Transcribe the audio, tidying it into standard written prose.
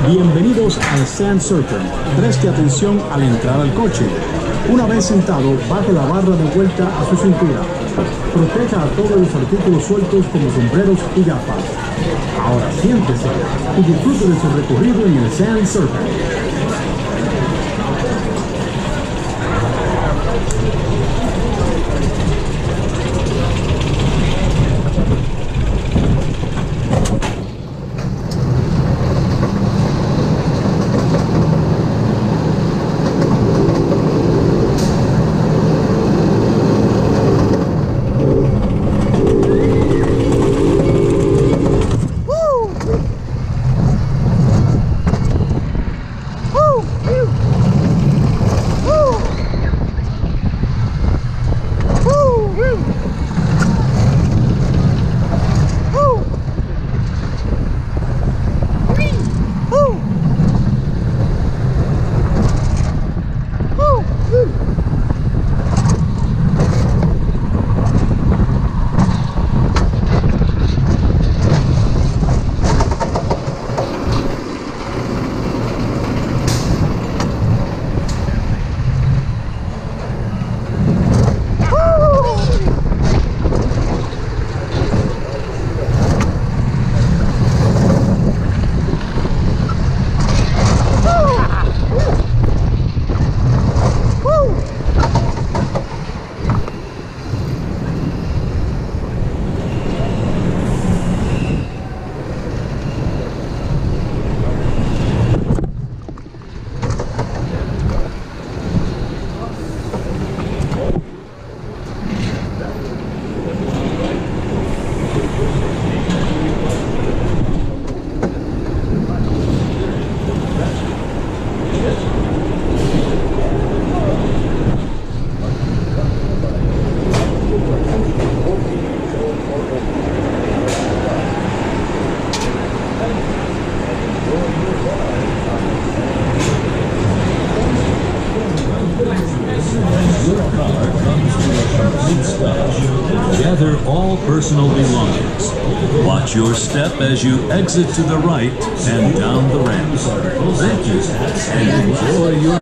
Bienvenidos al Serpent. Preste atención al entrar al coche. Una vez sentado, baje la barra de vuelta a su cintura. Proteja a todos los artículos sueltos como sombreros y gafas. Ahora siéntese y disfrute de su recorrido en el Serpent. Gather all personal belongings. Watch your step as you exit to the right and down the ramp. Thank you, and enjoy your